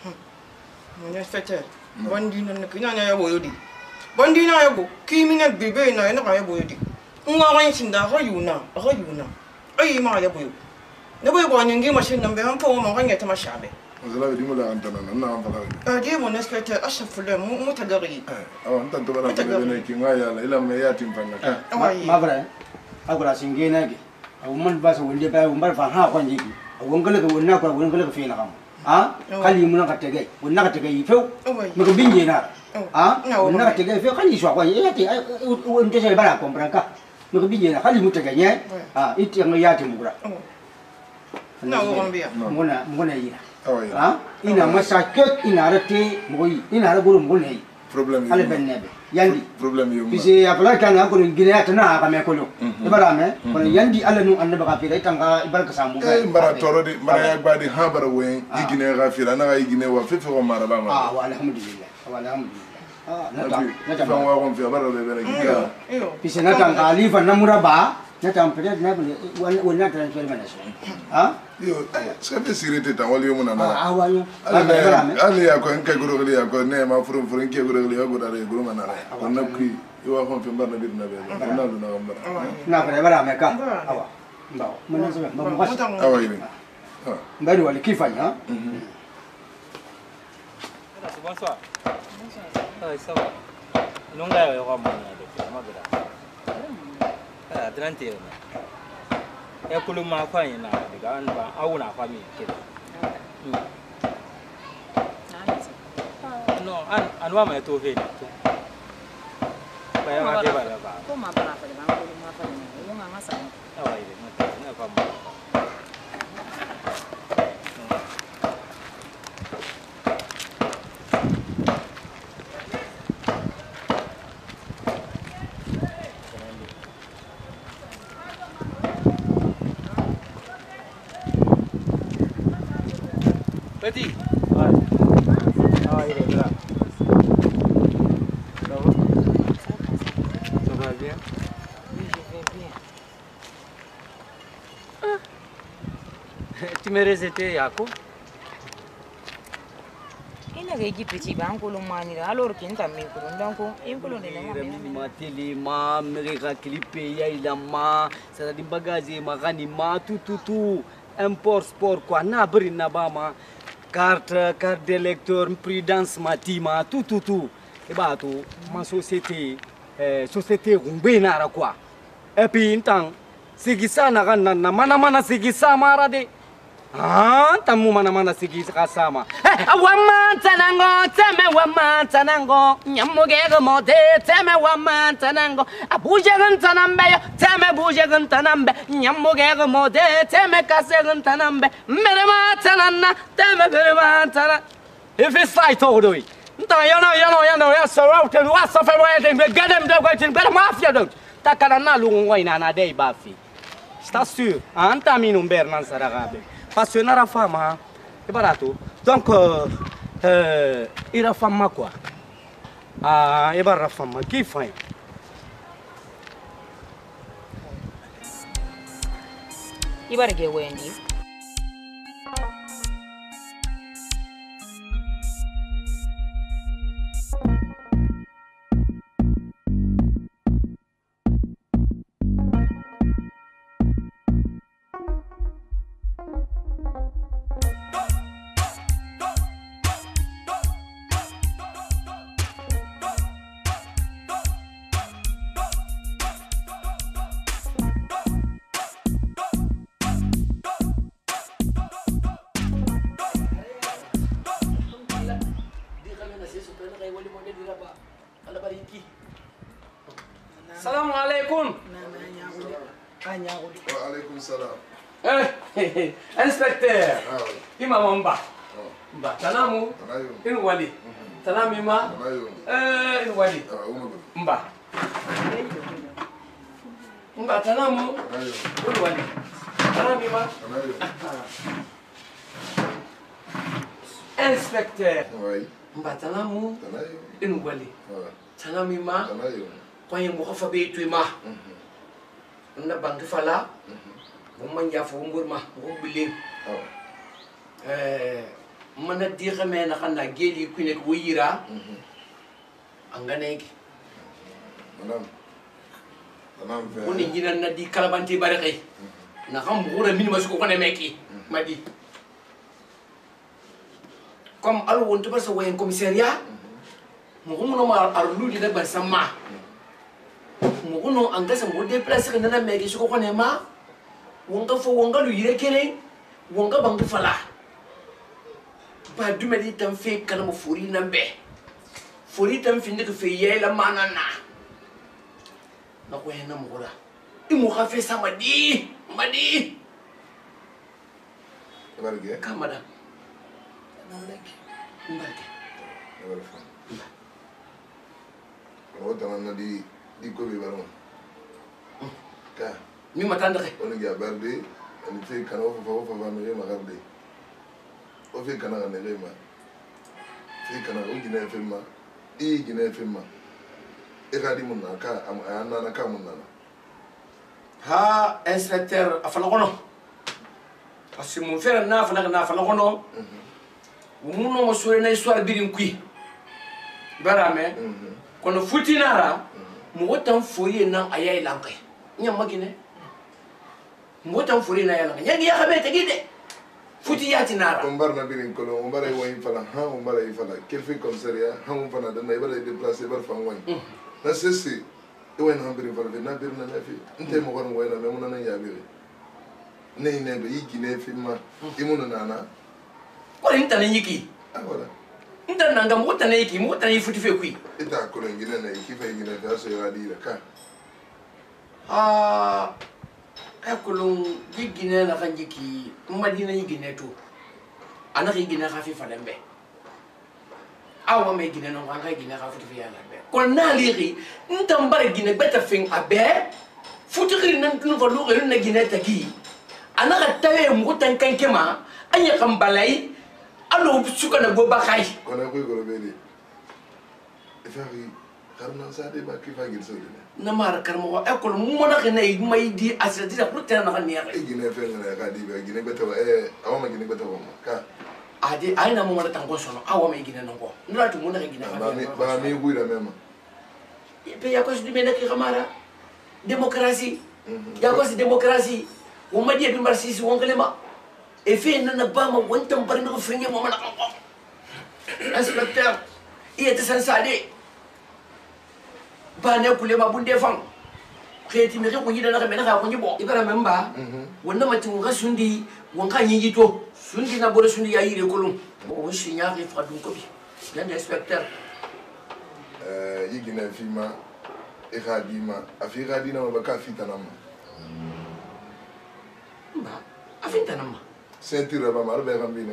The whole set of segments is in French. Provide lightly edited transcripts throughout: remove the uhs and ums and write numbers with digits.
Mon inspecteur. Bandina na kinanya ya boyodi. Bandina ya go. Kimina bebe na na ya boyodi. Nga ran sinda rayuna. Ay ma ya boyo. Na boyo ko nyangi machine nambe hampo mo nganya tama shabe. Zala di mula antana na amfala. Dia mon inspecteur ashafule mu tagari. Antan to bana bene kinga ya la ila me ya timpanga ka. Mabra. Agora singena ge. Awman basa wonde ba umbar fa ha ko njiki. Awongale ko wonna ko wongale ko fina kam. Kali muna ka tege. Wonna ka tege feu. Me ko binje na. Wonna ka tege feu kali swa ko yati wonde se bara compran ka. Me ko binje na kali mu tege nye. Iti yang ya timura. Na wombia. Mona ina. Ina masakit ina rete moyi. Ina ra guru mone. Problem Ale bennebe. Yandi. Problem yo. Bisi apala kana ko ngine atana ka me kolo. Ibara me ko yandi ala nu annaba ka fira tanga ibarka samu. Mbara toro di mbara ya gbadi ha bara we igine ga fira na ga igine wa fefe ko mara ba ma. Wa alhamdulillah. Wa alhamdulillah. Nata ba wa ko fiya bara be bere giga. Bisi nata khalifa namura ba nata ampere na wala transfer manage. Yo, sabe sirete ta wali yo munana. Wayo. Ali ya ko enke guru gali ya ko ne ma furum enke guru gali ya go dare guru manana. On na kui yo ko fe mbar na bir na be. Na lu na mbar. Na fere bara me ka. Awa. Mbao. Mwana sabe mbo kasi. Awa yini. Mbari wali kifanya. Bonsoir. Ça va. Non ga yo ko mo na de. Ma bida. Atlante. Ya kuluma kwa ina daga an ba auna kwa mi kida no an wa mai to fe ni to ba ya ma ke ba ba ko ma ba fa ba ko ma fa ni yo nga ngasa awa ile ma na fa mo Petit. Ouais. Il est là. Ça va bien? Oui, je vais bien. Tu me rejetais, Yako? Ina ga yi petit ba an kulun mani da alor kin ta me kulun dan ko in kulun ne ma tele ma mereka clipe ya ila ma sa di bagage magani ma tu import sport quoi na bri na ba ma carte d'électeur prudence matima tout et bah tout ma société rumbe na ra quoi et puis intan sigisa na kan na mana sigisa mara de tamu mana sigisa sama waman tanango nyamuge go mode teme waman tanango abuje gan tanambe teme buje gan tanambe nyamuge go mode teme kase gan tanambe mere ma tananna teme mere ma tana if it's like todo nta yana ya sorrow to wa so fe wa de gadem de go tin bela mafia do takana na lungu ina na dei bafi sta sûr anta mi non bernan saragabe passionara fama é barato donc ira fama quoi é barra fama que faz ibarge wendi Salam alaikum. Waalaikum salam. Inspecteur. Ima mamba. Mba tanamu. Inu wali. Tanami ma. Inu wali. Mba. Mba tanamu. Inu wali. Tanami ma. Inspecteur. Mba tanamu. Inu wali. Tanami ma. Kwa yang buka fabi itu mah, anda bantu fala, ngomong ya funggur mah, ngomong biling, mana di xamé na xana geli ku nek wuyira angane ki manam ko ni ñina na di kalabanti bari xey na xam wura minima su ko ne meki madi comme alu wonto ba sa wayen commissariat mo ko no ma arlu di da ba sama mo ko no anga sa mo déplacer que na meki su ko ne ma wonga fo wonga lu yire kele wonga bangu fala ba dumeli tam fe kala mo furi nambe furi tam fi ndek fe yela manana na ko hena mo gora imu khafe sama di madi barge kamada naleke mbake o tamana di ko bi baro ka mi matanda ke on ga barde ani fe kana fo va me ma garde o fe kana ne le ma fe kana o gina fe ma e gina fe ma e ga di mun na ka am na ka mun na ha inspecteur afala kono parce que mon frère na afala kono muno mo sore na histoire birin kui barame kono futinara mo wotan foye nan ayay lankay nyam magine mo wotan foye na ayay lankay nyagi ya xabe te gide futi yati nara on barna birin ko on bare way fala ha on bare fala quel fait commissariat ha on fana da nay bare déplacer bar fan way na ceci e way na birin fala na birin na fi nte mo gon way na me mun na ya birin ne ne be yigine fi ma imuna nana ko inta ne yiki ah voilà inta nanga mo tane yiki mo tane futi fe kui ita ko ngine na yiki fe ngine da so ya di ka ah akulun yigine na kan yiki madina yigine to ana yigine khafi falembe awa me yigine no kan yigine khafi fi yalla be ko na liri ntam bar yigine beta fin abe futi ri nan tun fa lu na yigine taki ana ka tawe mu tan kan kema anya kan balai alo suka na go bakai ko na ko go be di e fa ri karna sa de ba ki fa gil so de na mar karmo ekol mo na ke nay may di asati da pour tan na kan neex e gine fe ngana ka di be gine beta e awa ma gine beta ko ka ade ay na mo na tan ko sono awa may gine nango nula tu mo na ke gine ba mi buira mema pe ya ko di me na ki xamara démocratie ya ko si démocratie wo ma di bi marsi si won kelema e fe na ba ma won tam bar na ko fenye mo na ko inspecteur il était sans sade ba ne kulema bunde fam kheti mi ko yida na ka me na ko nyibo ibara memba wonna mati ngo sundi won ka nyi to sundi na bore sundi ya yire kolum o shi nya ri fa dun ko bi yan inspecteur yigine fi ma e khadima afi khadina ma ka fitanama ba afintanama sentir ba mar be gambine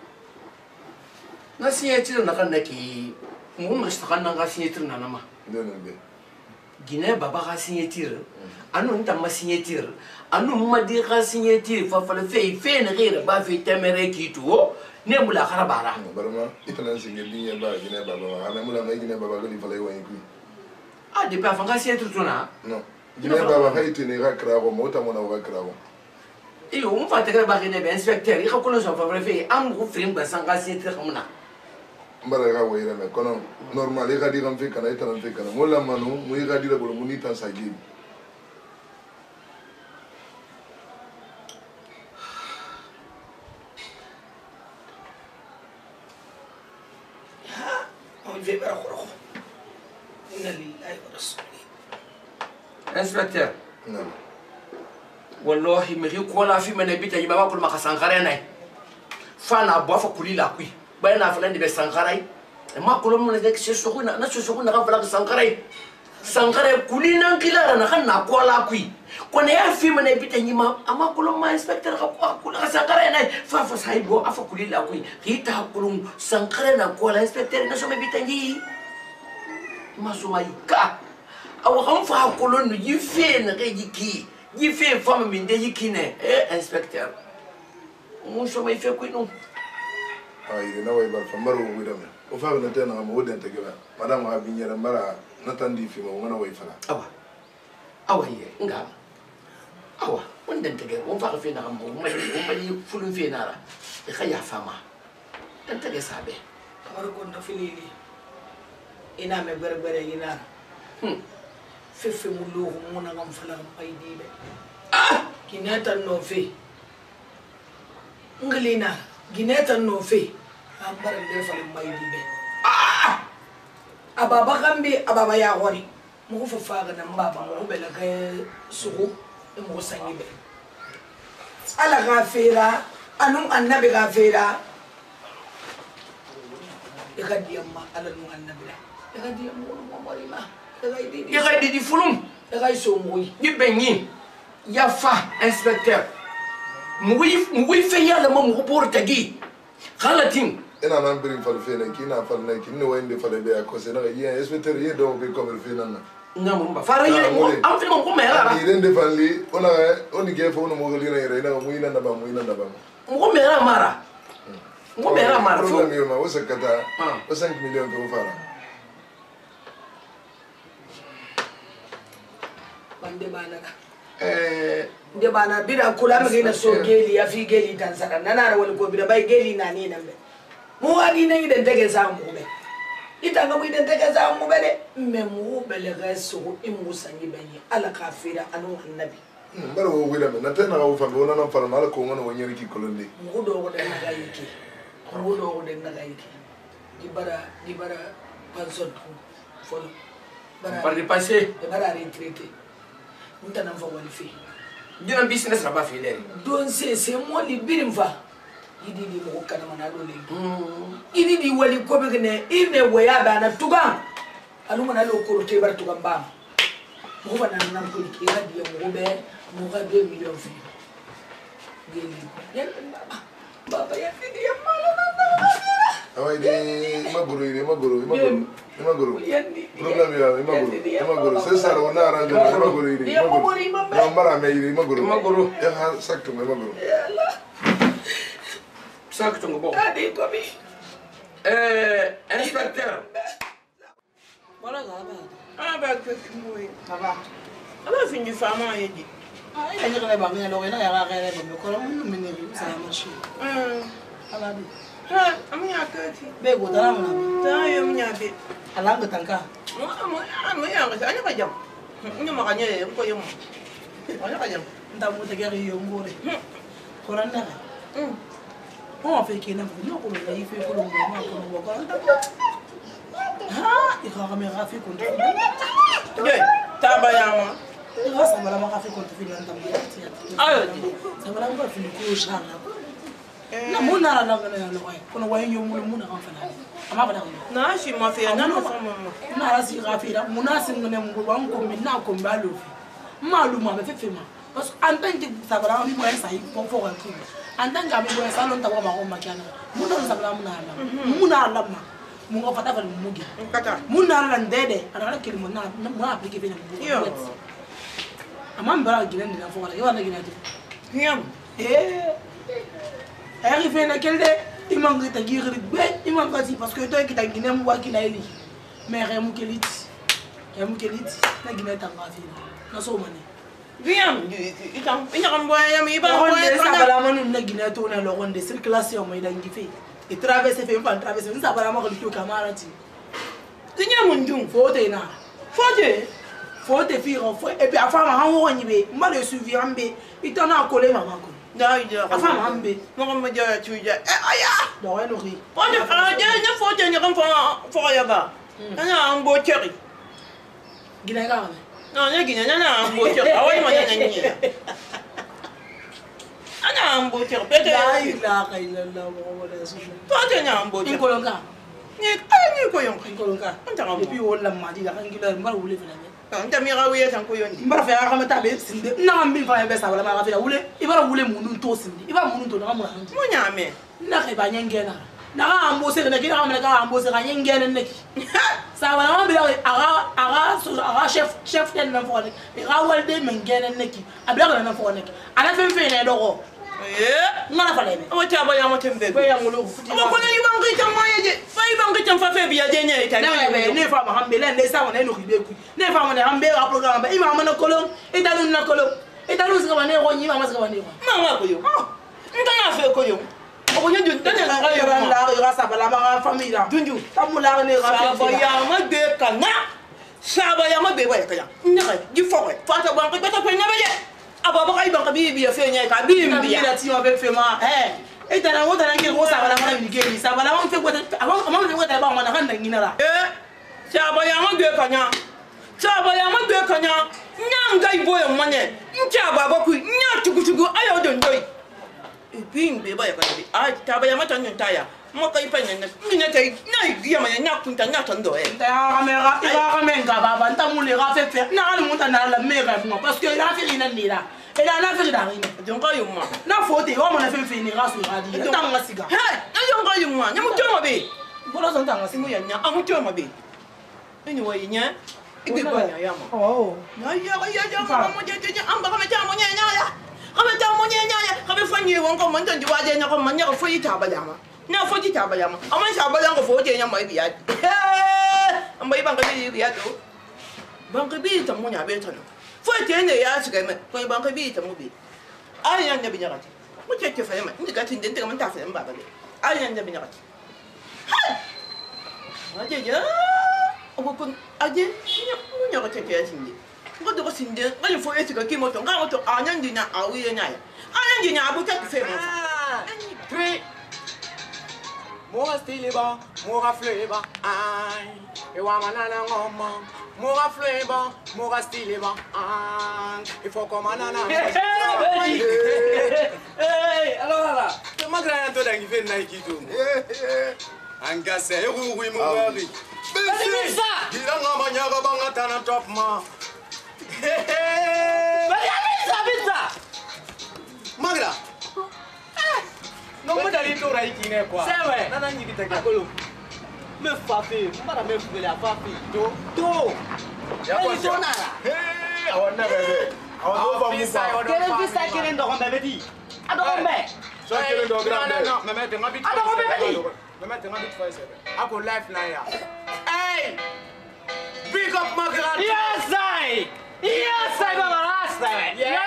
na signature na kan ki mo ma sta kan nga signature na nama ndene be Guinée baba ka signature anu nta ma signature anu ma di ka signature fa fa fe na gere ba fe temere ki to ne mula kharabara barama itana singe dinye ba gine baba ma ama mula ngai gine baba gani fala yoyin ku ah de pa fa ka signature to na no gine baba ha itene ga krabo mota mona ga krabo iyo on fa te ka ba gine be inspecteur i ka kono so fa fe am ko film ba sanga signature xamna mbara ga wayra me kono normal e ga di gam fe kana itana fe kana mola manu mu ga di la bolo muni tan sagi on ve bara khoro inna lillahi wa rasulihi inspecteur no wallahi mi ko la fi mena bita yi baba ko ma ka sankare nay fana bo fa kulila kui bayna fa landi be sankarai ma ko mo ne ke so ko na so ko na ka fala sankarai sankare kulina kila na kan na ko la kui ko ne ya fi mena bita yi ma ama ko ma inspector ka ko la sankarai nay fa sai bo afa kulila kui kita ko sankare na ko la inspector na so me bita yi ma so mai ka awa kan fa ko no yi fe na ke yi il fait femme minde yikine inspecteur mon chemin il fait quoi non ay na way bar fa maro wi dame o fa na tena mo den te gaba madam ha bi nyara mara na tandi fi mo ngana way fala awa ye nga awa on den te gaba on fa fe na mo ma fulun fe na ra e khaya fama Ente ke sabe. Kamar ko na filili. Ina me berbere ina. Fefe mulu muna ngam fala ay di be. Kineta no fe. Ngalina, gineta no fe. Ambara de fala may di be. Ababa kambi ababa ya wori. Mo fa faga na mbaba mo bela kay suku mo sangi be. Ala gafera, anung annabi gafera. Ikadiyamma ala nung annabi la. Ikadiyamma mo morima. Ikay di fulum. Ikay so moy. Ni benyi. Ya fa inspecteur. Mui fe yala mo mo portagi. Khalatin. Ina nan birin falfena kina falna kin ne wayinde fale be akose na ye inspecteur ye do be comme fena na. Nyamumba. Fara ye am fi mo ko mera. Ni den defali ona oni ge fo no mo galina yere na mu ina na ba mu ina na ba. Mo mera mara. Mo mera mara fo. Problem yo ma wosa kata. O 5 millions ko fara. Bande bana. De bana bida kula me gina so geli ya fi geli tan sara nana ra wal ko bida bay geli na ni nambe. Mo wadi na iden tege sa mu be. Ita nga mu iden tege sa mu be de me mu be le reso imu sangi benyi ala kafira anu annabi. Mbara wo wila me na tena wo fa bona na fara mala ko ngona wonyeri ki kolonde. Mu do ko de na ga yiki. Mu do ko de na ga yiki. Di bara pansot folo. Par le passé. De bara retraité. Nta na fa wali fi. Dina business na ba fi le. Don se mo li birim fa. Idi di mo kana mana do le. Idi di wali ko be ne ine waya ba na tuga. Alu mana lo ko te bar tuga ba. Mo ba na ko ki ga di mo be mo ga 2 millions fi. Geli. Yan baba ya fi di mala na. Awai de maguru. Problem ya maguru. Sesa ro na ranjo maguru ide. Maguru. Mbara me ide maguru. Ya ha sakto me maguru. Sakto ngo. Ade ko bi. Inspecteur. Wala ga ba. Ba ke moy. Baba. Aba fingi fama yedi. Ila ni ko ba mi lo ina ya ga ga ba ko mo mi ni sa ma shi. Ala bi. Amnya kati. Be go dara mo na. Ta yo mnya be. Ala ga tanka. Mo ya ga anya ka jam. Nya ma kanya ko yum. Anya ka jam. Nda mo te gari yo ngore. Ko ran na. On fait qu'il y a un peu de il fait que l'on va il va ramener Rafi contre Tabayama. Ça va la Rafi contre Finlande. Ça va la voir finir au char. Na muna la ngana lo ay kono way yo muna kan fana ama bada na shi ma fe na no sama na rasi Rafi da muna sin ngene mu wan ko min na ko mbalo fi maluma be fe ma parce que en tant que ça va la mi moyen ça il faut faire un truc en tant que amigo ça non ta wa ma ko makana muna sa bala muna la ma mu ngo fata fal mu gi kata muna la ndede ana kili muna mu appliquer fe na mu yo ama mbara gilen dina fo wala yo na gina yam arrivé na quel de il manque ta guerre be il manque parce que toi qui ta guiné mu wa kila eli mais remu keliti na guiné ta ngafi na so mane bien itam ina kan boya yam iba boya ça bala manu na guiné to na lo ronde circulation mai dangi fe et traverser fait pas traverser ça bala ma ko to camarade tinya mundum fote na fote fi fo et puis afama han wo nyibe ma le suivi ambe itana coller mama ko da ida afama ambe mo ma ja tuja aya do wa no ri fote ja fote ni kan fo ya ba ana ambo cheri guiné ga no nya gina na ambo cheri awai ma nya ni ana ambo cheri pete la ilaha illallah muhammad rasulullah fote nya ambo cheri inkolonga ni ko yon inkolonga ntanga et puis wala ma di la kan gila mbar wule fena anta mi rawiya tan ko yondi mbar fa ya kamata be sinde na mbi fa be sa wala ma fa wule ibara wule munun to sinde ibara munun to na mo hanji mo nyame na ke ba nyengena na ga ambose na ke na ga ambose ga nyengena neki sa wala ma bi aga chef den na fo ne ga walde mengena neki abia na fo neki ala fe na do ngana fa lebe o ta ba ya mo tembe be ya ngolo futi o ko ni bangi tan ma yeje fa bangi tan fa fe biya je nyai tan na be ne fa ma hambe le ne sa wona no ribe ku ne fa ma ne hambe ra programme ba ima ma na kolon italu na kolon italu sika ba ne ro nyi ma ma sika ba ne ma nga ko yo ntana fe ko yo On y a du temps la sabala ma famille là. Dundu. Tamula ne Sabayama de Kana. Sabayama de Waya. Du forêt. Fata Banque, pas à Navaye. Ababa Banque Bibi a fait un cabine. Tu m'avais fait ma. Et t'as la honte à l'enquête, ça va la faire une guerre. Ça va la faire quoi avant de voir d'abord, on a un nina. Sabayama de Kana. Sabayama de Kana. Nyanga boy money. Njaba Boku, Nyatuku, I don't do it. Being baby, I Tabayama Taya. Moka ipanya mina kai na igia manya na kunta na tondo ta kamera ira kamenga baba ntamule ga fefe na ga monta na la mera mo parce que la fili na lira ela na fili da rina jonga yuma na fote o mo na fefe ni ga so ga di tanga siga he na jonga yuma nyamu toma be bolo so tanga simu ya nya amu toma be ni wa nya igbe banya ya ma oh na ya mo je amba ka meta mo nya ya ka meta mo nya ya ka be fanyi won ko mo ntanji wa je nya ko mo nya ko fo ita ba ya ma na foji tabayama aman shabalan ko foje nya mai biya an bai banka bi biya to banka bi ta munya be tano foje ne ya shiga mai ko banka bi ta mu bi ayan da binya gati mu ce ke fayama inda gatin din daga mun ta fayan baba ne ayan da binya gati aje ya ko aje munya ko ce ya sinde ko do ko sinde ko fo ya shiga ki moto ga moto ayan dina awiye nya ayan dina abu ta fe mo Puis, Mora stiliba, mora fleba, ay. Ewa manana ngoma, mora fleba, mora stiliba, ay. Il faut qu'on manana. Hey, alors là, tu m'as gagné un peu d'anguille Nike tout. Anga c'est oui mon mari. Mais ça. Il a ngoma nyaga banga tana top ma. Mais ça. Magra. Non, mais d'aller tout raïkiner quoi. C'est vrai. Non, non, n'y vite pas. Me fafi, mara me fule la fafi. Do. Ya quoi ça? Hey, on n'a pas. On va vous voir. Quel est ça qui est dans le bébé? Adore mais. Ça qui est dans le non, non, mais mettez ma bite. Adore bébé. Me mettez ma bite faire ça. A ko life na ya. Hey! Big up my grand. Yes, I. Yes, I got a last time. Yeah.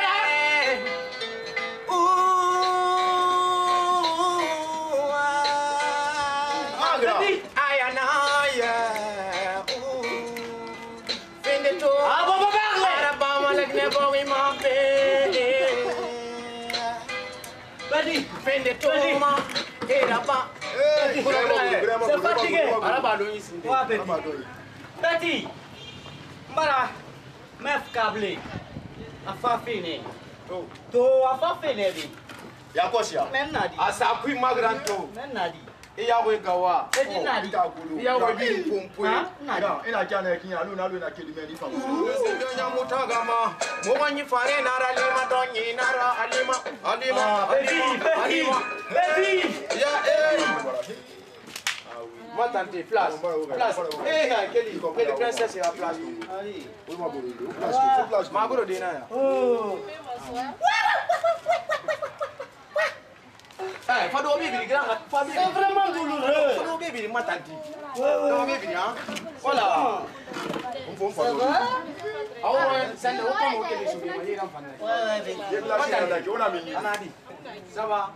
Fende toma, era pas. C'est fatigué. Tati, mbara, mef câblé. Afa fini. To afa fini bi. Ya kosia. Men nadi. Asa kui magranto. Men nadi. Iya we gawa. Edi nadi. Iya we bi pompo. Nadi. Ina jana kinya alu na kelime ni fa. Nya mutagama. Mo wanyi fare na ra lima donyi na ra alima. Baby. Ya moi tenter place. Quelle princesse est la place? Oui, ma bonne. Place. Ma bonne dina. Oh. Eh, faut dormir bien grand. C'est vraiment douloureux. Faut dormir bien ma tante. Dormir bien. Voilà. On va faire. Ah ouais, ça ne va pas monter les choses, mais il en fait. Ouais. Il y a la chine là, on a mis. Anadi. Ça va?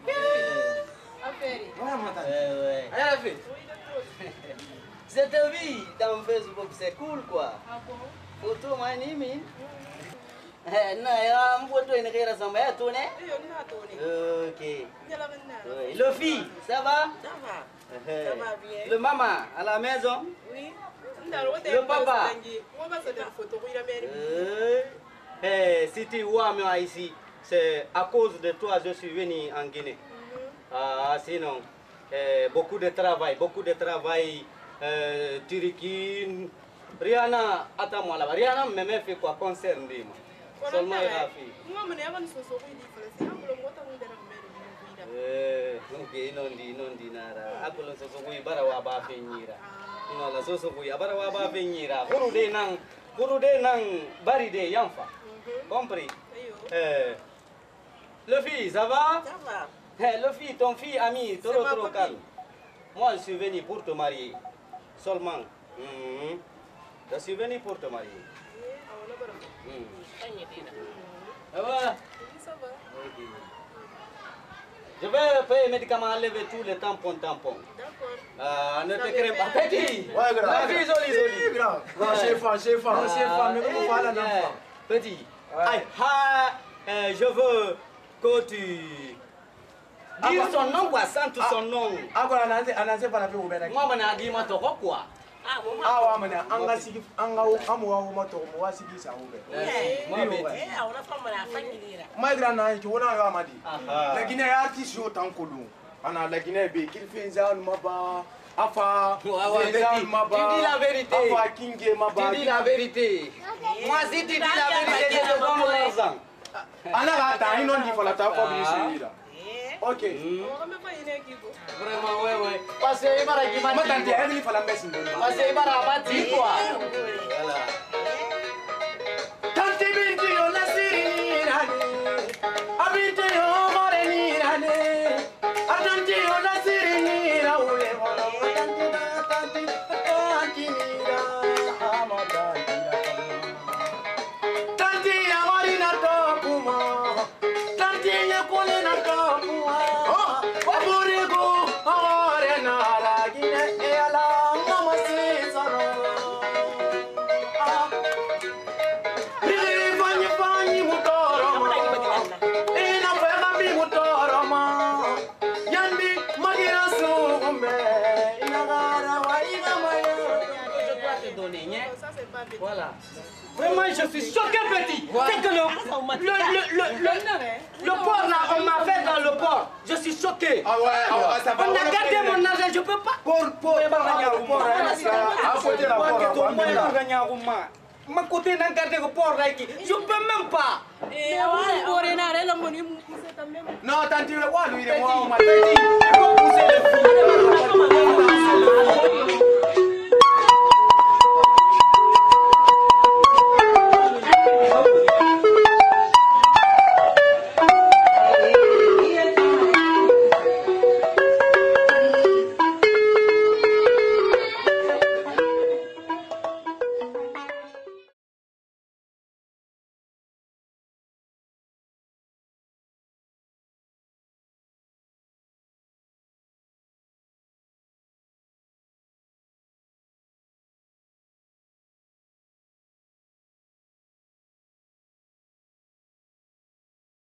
Ouais. Elle a fait. Cette vie dans Facebook, c'est cool quoi. Ah bon? Photo manimi. Na mboto inakira samba ya tone. Ok. Le fille, ça va? Ça va bien. Le maman à la maison? Oui. Le papa? Si tu vois moi ici, c'est à cause de toi que je suis venu en Guinée. Sinon, beaucoup de travail, Turquie, Rihanna, attends-moi là-bas. Rihanna me fait quoi concerne moi? Seulement Rafi. Ok, non di nara. Aku lo sosokui bara wa ba fenyira. No la sosokui bara wa ba fenyira. Guru de nang bari de yanfa. Compris? Le fils, ça va? Ça va. Le fils, ton fils ami, trop calme. Moi, je suis venu pour te marier. Seulement. Je suis venu pour te marier. Ça va? Ça va. Je vais payer les médicaments, enlever tous les tampons. D'accord. Ne te crée pas, petit. Ouais, grand. La vie est jolie. Grand. Chef, mais comment on va là, petit. Je veux que tu... Dis son nom, quoi, sans tout son nom. Encore un ancien par la vie au Bénin. Moi, je n'ai pas dit quoi. Ah, bon, Ah, ouais, anga sigi, anga amu moto, moi sigi ça ouvert. Moi, petit. on a pas mal à faire qu'il Moi, grand naï, tu vois, on m'a dit. La Guinée artiste au temps colon. On a la Guinée, qu'il fait un maba. Afa, tu dis la vérité. Afa Kingé Maba. Tu dis la vérité. Moi, si tu dis la vérité, je te donne l'argent. Alors, attends, il n'en dit pas la table comme ici. Ok. Vraiment, ouais. Parce que il va la guimard. Moi, t'as dit, elle faut la messe. Parce que il va la battre, quoi. Voilà. Tanti binti yo la sirinirane, abinti yo morenirane, atanti yo la sirinira ule mono, tanti nira, tanti ya marina tokuma, tanti ya kulina tokuma, waburigo aware nara gine eala namasi saro. Voilà. Vraiment, je suis choqué, petit. C'est que le port là, on m'a fait dans le port. Je suis choqué. Ah ouais, ça va. On a gardé mon argent, je peux pas. Ma côté n'a gardé le port là, je peux même pas. Non, tant que le roi, lui, il est moi, on m'a dit.